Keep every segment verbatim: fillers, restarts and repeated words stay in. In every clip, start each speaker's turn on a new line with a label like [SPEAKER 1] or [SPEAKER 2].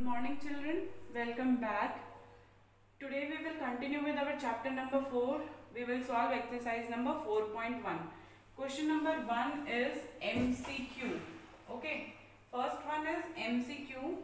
[SPEAKER 1] morning children, welcome back. Today we will continue with our chapter number four. We will solve exercise number four point one. Question number one is M C Q. Okay, first one is M C Q.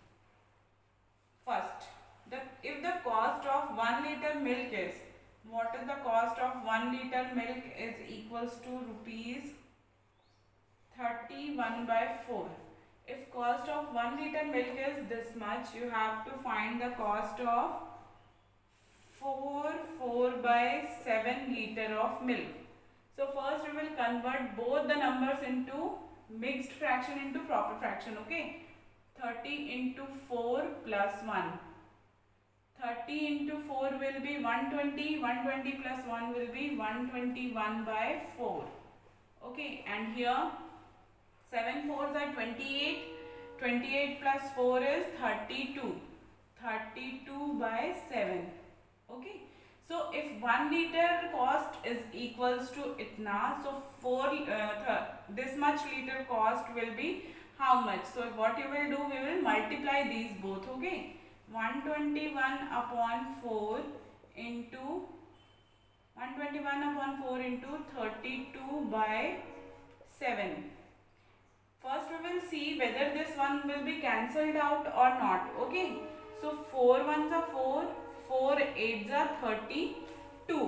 [SPEAKER 1] First, the if the cost of one liter milk is, what is the cost of one liter milk is equals to rupees thirty-one by four. If cost of one liter milk is this much, you have to find the cost of four four by seven liter of milk. So first we will convert both the numbers into mixed fraction into proper fraction. Okay, thirty into four plus one. thirty into four will be one hundred twenty. one hundred twenty plus one will be one hundred twenty-one by four. Okay, and here seven fours are twenty-eight. twenty-eight plus four is thirty-two. thirty-two by seven. Okay. So if one liter cost is equals to itna, so four uh, this much liter cost will be how much? So what you will do, we will multiply these both. Okay. one hundred twenty-one upon four into one hundred twenty-one upon four into thirty-two by seven. First we will see whether this one will be cancelled out or not. Okay. So four ones are four, four eights are thirty-two.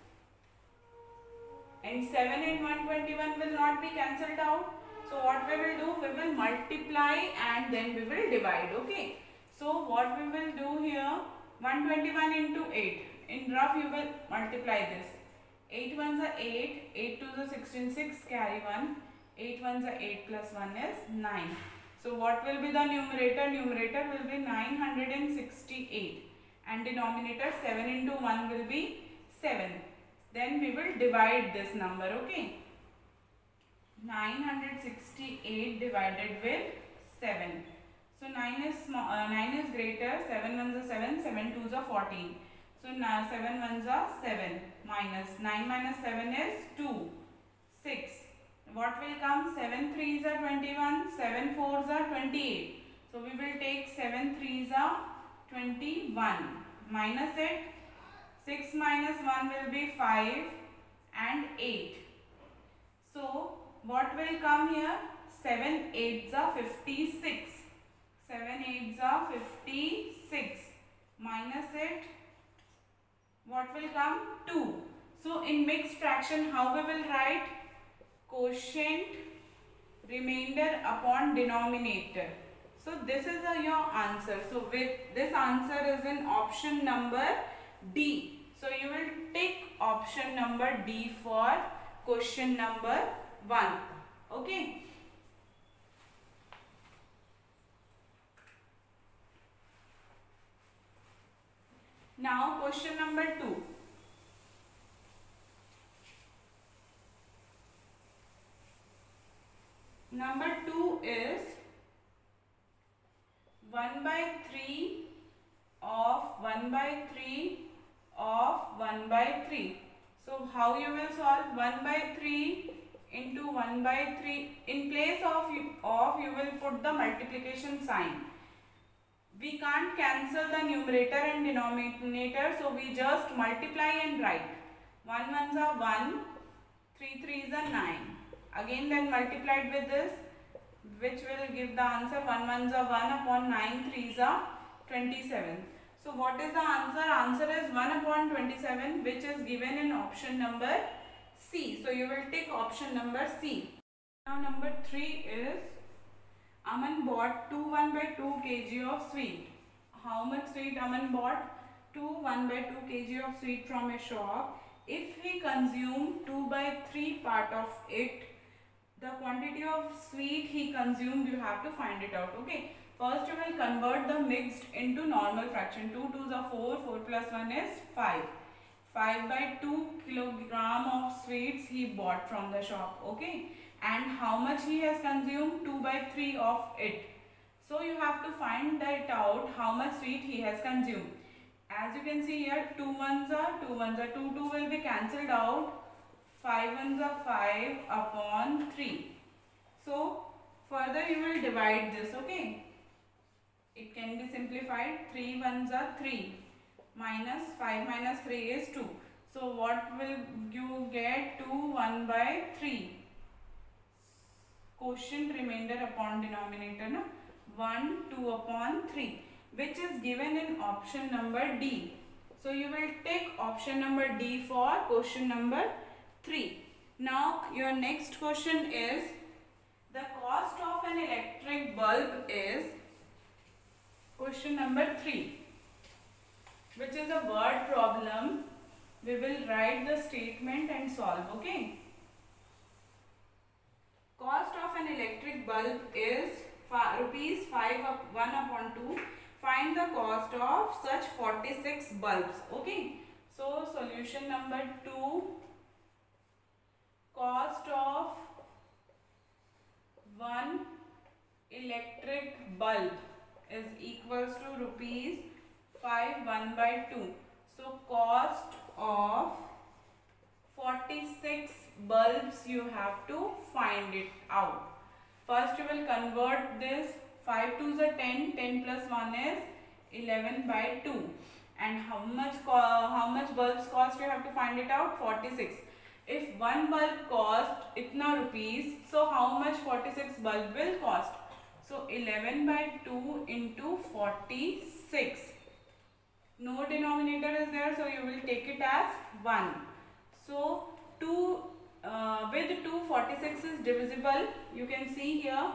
[SPEAKER 1] And seven and one hundred twenty-one will not be cancelled out. So what we will do, we will multiply and then we will divide. Okay. So what we will do here, one hundred twenty-one into eight. In rough you will multiply this. eight ones are eight, eight twos are sixteen, six carry one. eight ones are eight plus one is nine. So what will be the numerator? Numerator will be nine hundred sixty-eight and denominator seven into one will be seven. Then we will divide this number. Okay. nine hundred sixty-eight divided with seven. So nine is small, uh, nine is greater, seven ones are seven, seven twos are fourteen. So now seven ones are seven minus nine minus seven is two, six. What will come? seven threes are twenty-one, seven fours are twenty-eight. So we will take seven threes are twenty-one. Minus it. six minus one will be five and eight. So what will come here? seven eights are fifty-six. seven eights are fifty-six. Minus it. What will come? two. So in mixed fraction, how we will write? Quotient remainder upon denominator. So this is a, your answer. So with this answer is in option number D. So you will take option number D for question number one. Okay. Now question number two. Number two is one by three of one by three of one by three. So how you will solve? one by three into one by three. In place of, of you will put the multiplication sign. We can't cancel the numerator and denominator, so we just multiply and write. one ones are one, three threes are nine. Again then multiplied with this, which will give the answer. one ones are one upon nine threes are twenty-seven. So what is the answer? Answer is one upon twenty-seven, which is given in option number C. So you will take option number C. Now number three is Aman bought two one by two kilograms of sweet. How much sweet Aman bought? two one by two kilograms of sweet from a shop. If he consumed two by three part of it, the quantity of sweet he consumed, you have to find it out. Okay. First you will convert the mixed into normal fraction. two twos are four, four plus one is five. five by two kilogram of sweets he bought from the shop. Okay. And how much he has consumed? two by three of it. So you have to find that out how much sweet he has consumed. As you can see here, two ones are two ones are two, two will be cancelled out. five ones are five upon three. So further you will divide this. Okay. It can be simplified. three ones are three. Minus five minus three is two. So what will you get? two one by three. Quotient remainder upon denominator, na? one, two upon three, which is given in option number D. So you will take option number D for question number three. Now your next question is, the cost of an electric bulb is, question number three, which is a word problem. We will write the statement and solve, okay? Cost of an electric bulb is rupees five one upon two. Find the cost of such forty-six bulbs, okay? So solution number two, cost of one electric bulb is equals to rupees five one by two. So cost of forty-six bulbs you have to find it out. First you will convert this. five twos are ten, ten plus one is eleven by two. And how much how much bulbs cost you have to find it out? forty-six. If one bulb cost itna rupees, so how much forty-six bulb will cost? So eleven by two into forty-six. No denominator is there, so you will take it as one. So two uh, with two, forty-six is divisible. You can see here,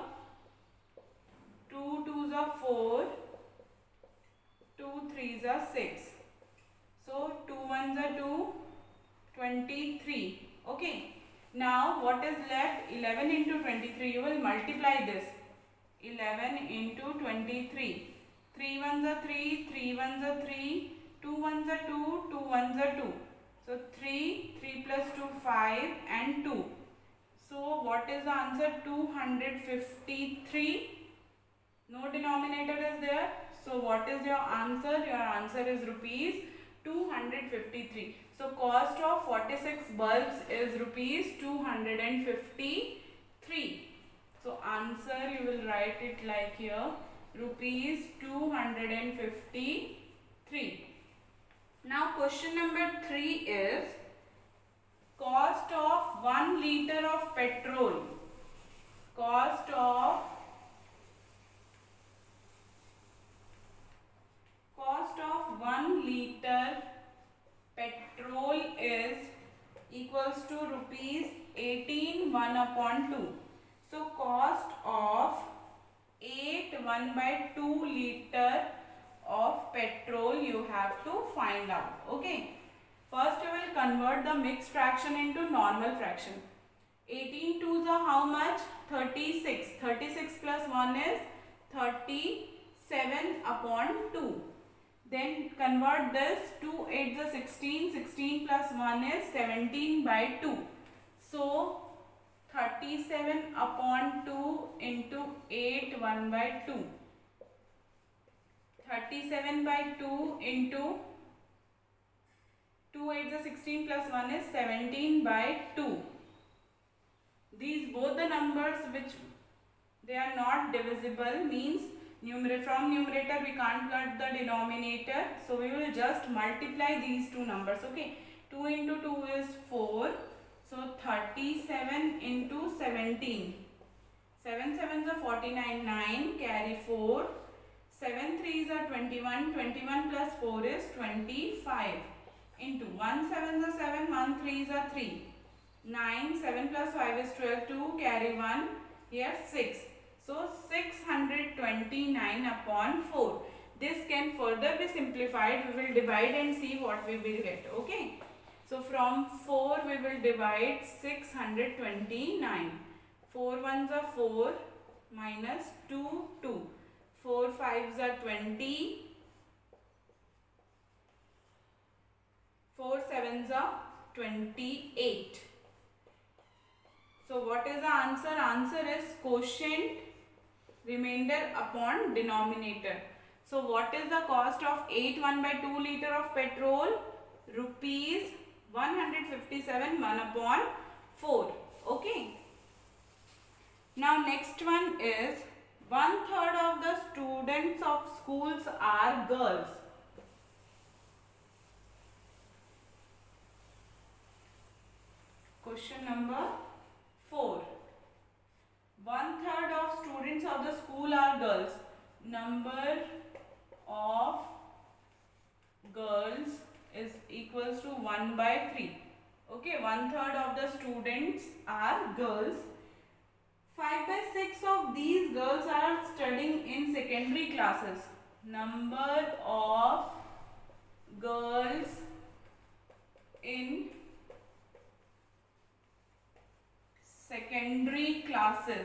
[SPEAKER 1] two twos are four, two threes are six. So two ones are two, twenty-three. Okay. Now what is left? eleven into twenty-three. You will multiply this. eleven into twenty-three. three ones are three, three ones are three, two ones are two, two ones are two. So three, three plus two, five and two. So what is the answer? two hundred fifty-three. No denominator is there. So what is your answer? Your answer is rupees two hundred fifty-three. So cost of forty-six bulbs is rupees two hundred fifty-three. So answer you will write it like here, rupees two hundred fifty-three. Now question number three is, cost of one liter of petrol. Cost of cost of one liter petrol is equals to rupees eighteen one upon two. So cost of eight one by two liter of petrol you have to find out. Okay. First you will convert the mixed fraction into normal fraction. eighteen twos are how much? thirty-six. thirty-six plus one is thirty-seven upon two. Then convert this. two eights are sixteen. sixteen plus one is seventeen by two. So thirty-seven upon two into eight one by two. thirty-seven by two into two eights are sixteen plus one is seventeen by two. These both the numbers which they are not divisible, means numerator from numerator we can't get the denominator, so we will just multiply these two numbers. Okay, two into two is four. So thirty-seven into seventeen. seven sevens are forty-nine, nine, carry four. seven threes are twenty-one, twenty-one plus four is twenty-five. Into one sevens are seven, one threes are three. nine, seven plus five is twelve, two, carry one, here six. So six hundred twenty-nine upon four. This can further be simplified. We will divide and see what we will get. Okay. So from four we will divide six hundred twenty-nine. four ones are four minus two, two. four fives are twenty. four sevens are twenty-eight. So what is the answer? Answer is quotient remainder upon denominator. So what is the cost of eight one by two liter of petrol? Rupees one hundred fifty-seven, one upon four. Okay. Now next one is one third of the students of schools are girls. Question number four. One third of students of the school are girls. Number of girls is equals to one by three. Okay, one third of the students are girls. five by six of these girls are studying in secondary classes. Number of girls in secondary classes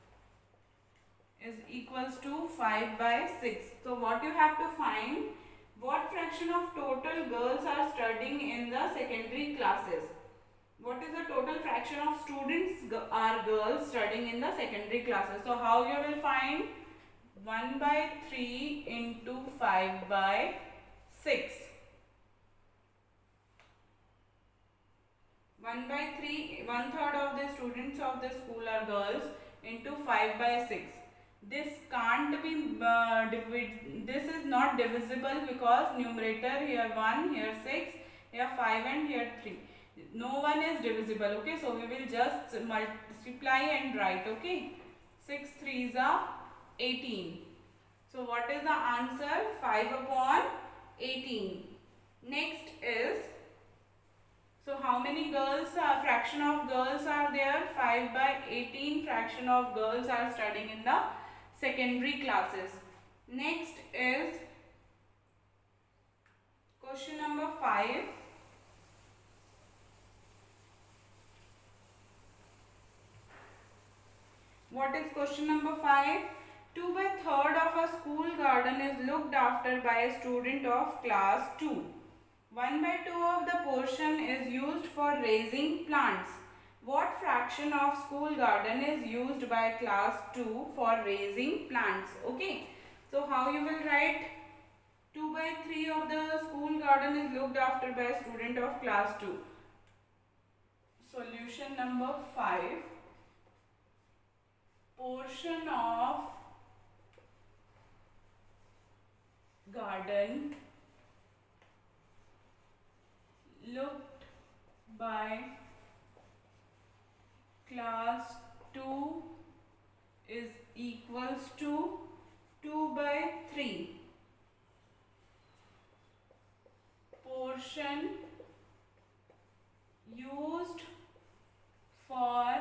[SPEAKER 1] is equals to five by six. So what you have to find, what fraction of total girls are studying in the secondary classes? What is the total fraction of students are girls studying in the secondary classes? So how you will find? one by three into five by six. one by three, one third of the students of the school are girls into five by six. This can't be uh, divided, this is not divisible because numerator here one, here six, here five and here three. No one is divisible, okay? So we will just multiply and write, okay? six threes are eighteen. So what is the answer? five upon eighteen. Next is, so how many girls, uh, fraction of girls are there? five by eighteen fraction of girls are studying in the secondary classes. Next is question number five. What is question number five? two by third of a school garden is looked after by a student of class two. one by two of the portion is used for raising plants. What fraction of school garden is used by class two for raising plants? Okay. So how you will write? two by three of the school garden is looked after by a student of class two. Solution number five. Portion of garden looked by class two is equals to two by three. Portion used for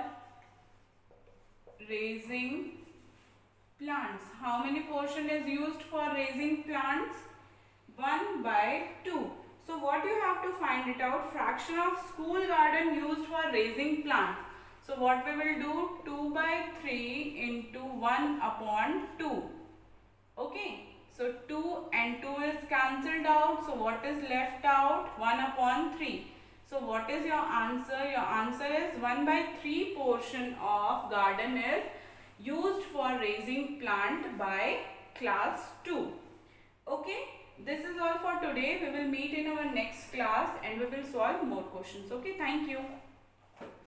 [SPEAKER 1] raising plants. How many portion is used for raising plants? one by two. So what you have to find it out? Fraction of school garden used for raising plants. So what we will do? two by three into one upon two. Okay. So two and two is cancelled out. So what is left out? one upon three. So what is your answer? Your answer is one by three portion of garden is used for raising plant by class two. Okay. This is all for today. We will meet in our next class and we will solve more questions. Okay. Thank you.